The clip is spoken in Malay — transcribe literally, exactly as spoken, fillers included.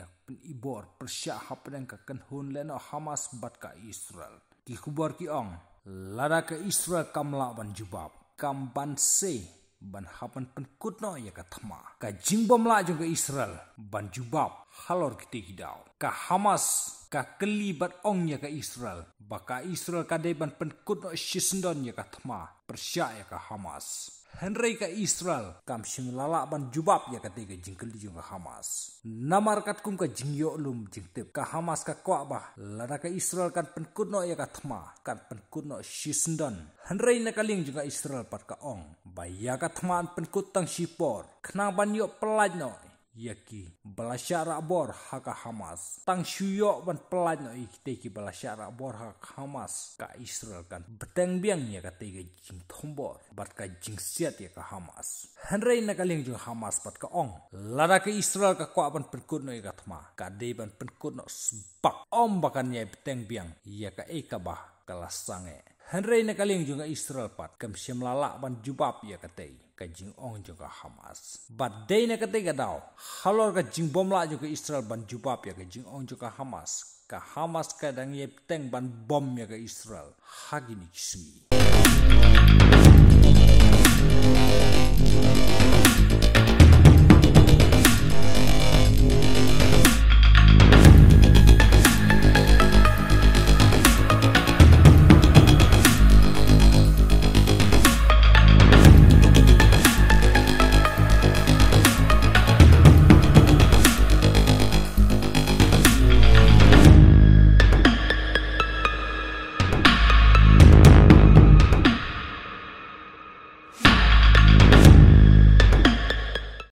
ya pen ibor persya hapen ka kan hun leno Hamas bat ka Israel ki kubar ki ong lada ka Israel kamla ban jubab kam ban se ban hapan pen kutno ya ka thama ka jingbom la jong ka Israel ban jubab halor kiti hidau ka Hamas ka kelibat ong ya ka Israel baka Israel ka de ban pen kutno shisndon ya ka thama persya ya ka Hamas Henry ka Israel kam sing lala ban jubab ya ka te ka jingkel jong ka Hamas namar kat kum ka jingyo lum jingtep ka Hamas ka kwa bah lada ka Israel kan pen kutno ya ka thama kan pen kutno shisndon Henry na kaling jong ka Israel pat ka ong baya ka thama pen kutang shipor khnang ban yo pelaj no yaki balasyara bor haka Hamas tang syuyo ban pelaj no ikte ki balasyara bor haka Hamas ka Israel kan beteng biang ya ka tege jing thombor bat ka jing siat ya ka Hamas Henry na kaling jung Hamas bat ka ong lada ka Israel ka kwa ban penkut no ya ka thma ka de ban penkut no sbak om bakan ya beteng biang ya ka e ka bah kalasange Henry na kaling jung Israel pat kam semlala ban jubab ya ka te ka jing ong jung ka Hamas bat de na ka te ka daw halor ka jing bom la jung ka Israel ban jubab ya ka jing ong jung ka Hamas ka Hamas ka dang ye teng ban bom ya ka Israel hagini kismi